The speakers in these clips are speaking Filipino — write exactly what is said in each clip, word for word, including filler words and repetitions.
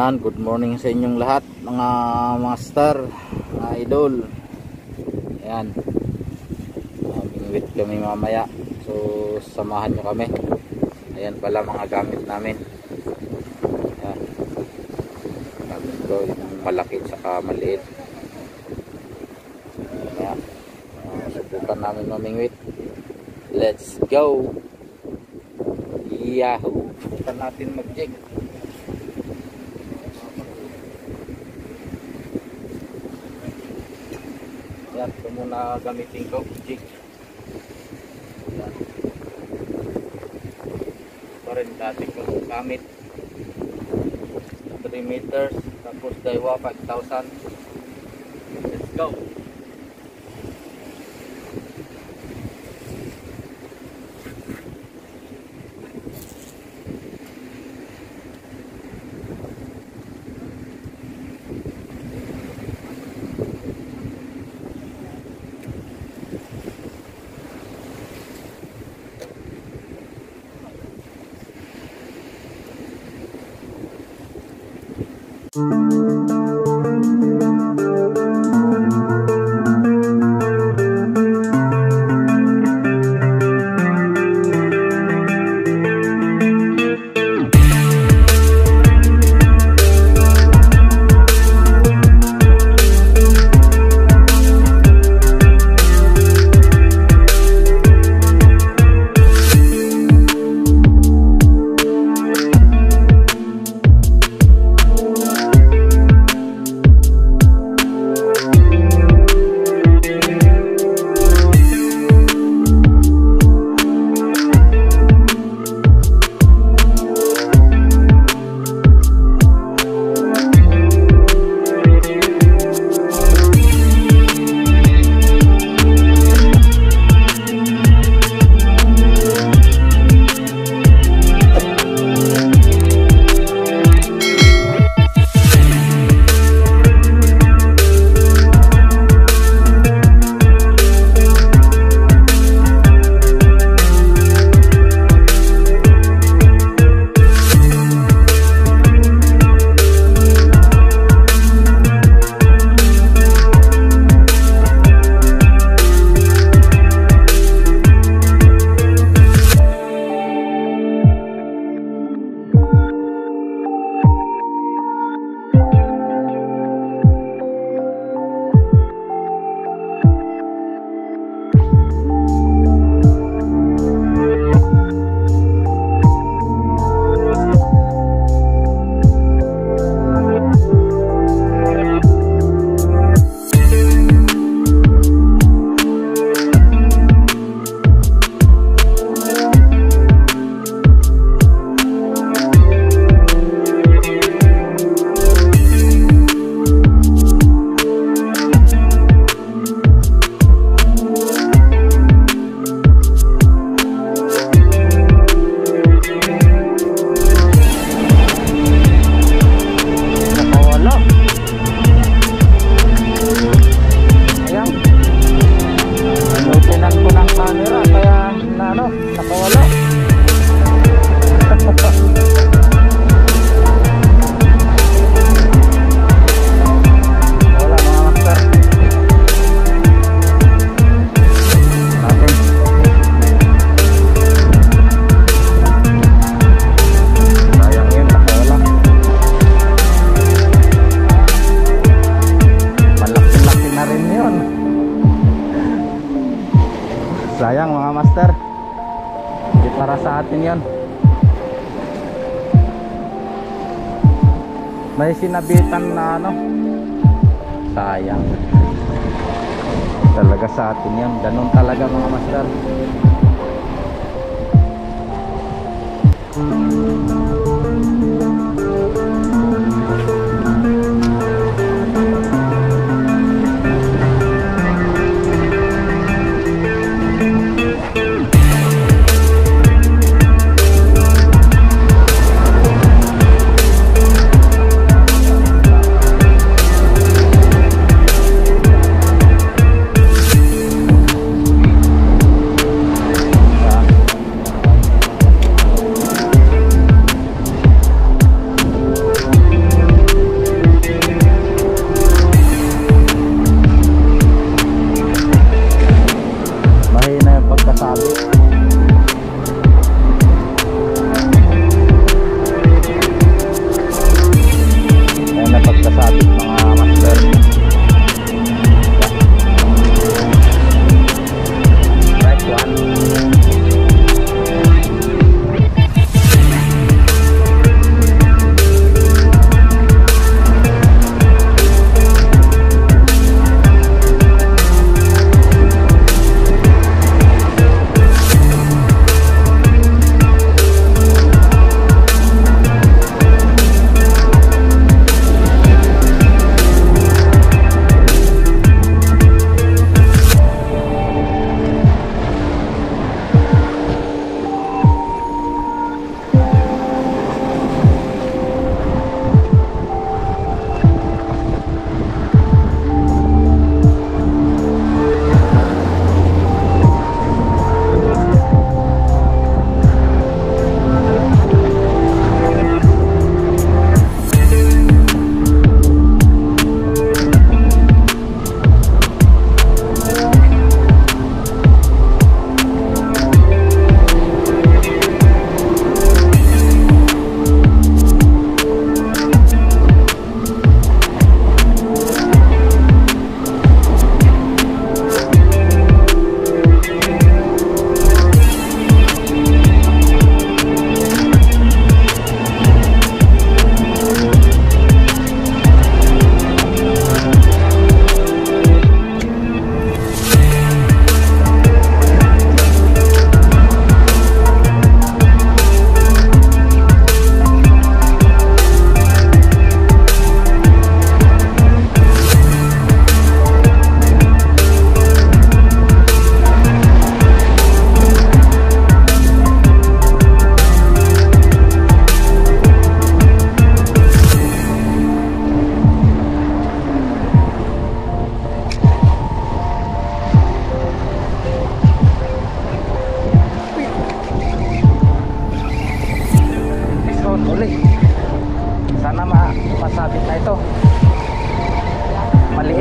Ayan, good morning sa inyong lahat mga master, mga idol. Ayan, mamingwit kami mamaya, so samahan nyo kami. Ayan pala mga gamit namin. Ayan, gamit ko yung malaki saka maliit. Ayan, uh, subukan namin mamingwit. Let's go. Yahoo! Subukan natin mag-jig. Yan, ito muna gamitin ko, jig. Yan. Ito rin dati ko gamit. three meters, tapos Daiwa five thousand. Let's go! Sayang mga master, hindi para sa atin yon. May sinabitan na ano, sayang talaga sa atin yon. Ganun talaga mga master.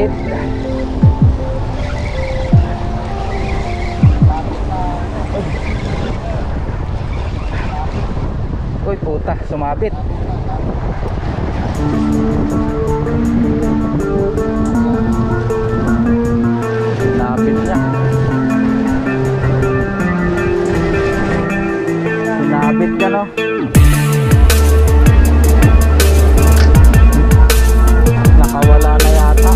maliit. Uy puta, sumabit. Sinabit niya. Sinabit ka, no? Nakawala na yata.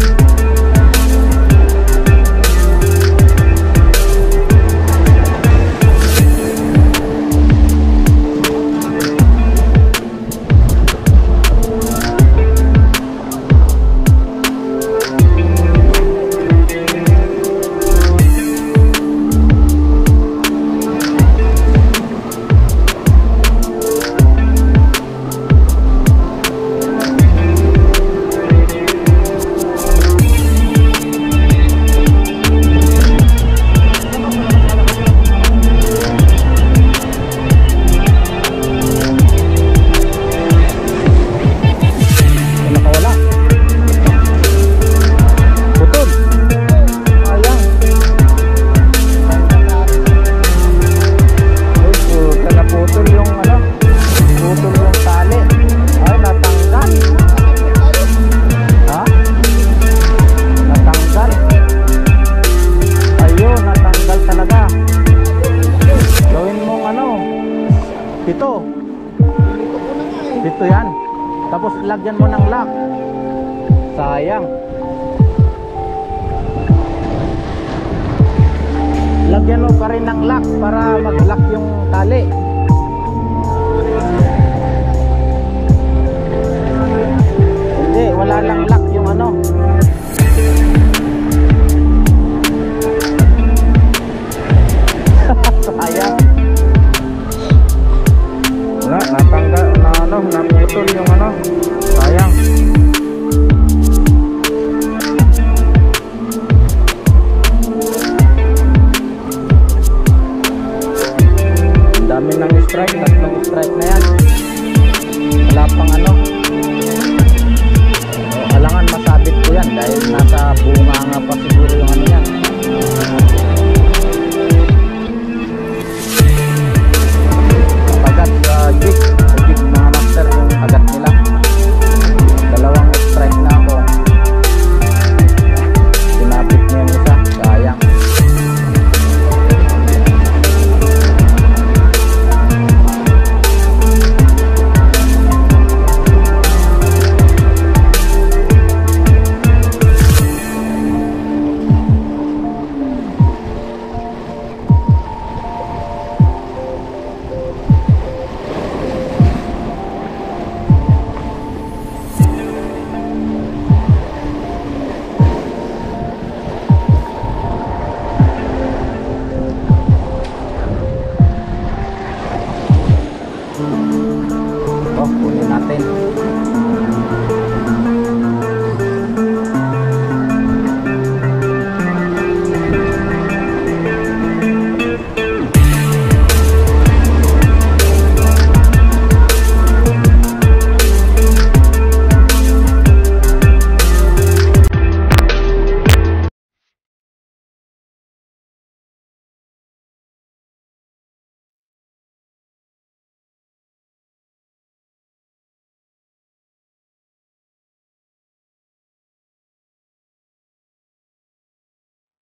Pito. Pito yan. Tapos lagyan mo ng lock. Sayang. Lagyan mo pa rin ng lock para mag-lock yung tali. Hindi, wala lang lock yung ano. Sayang. Wala, natanggal na ano, naputol yung ano. Sayang. Ang dami ng strike, tatlong strike na yan. Wala pang ano. Alangan masabit ko yan dahil nasa bunga nga pa.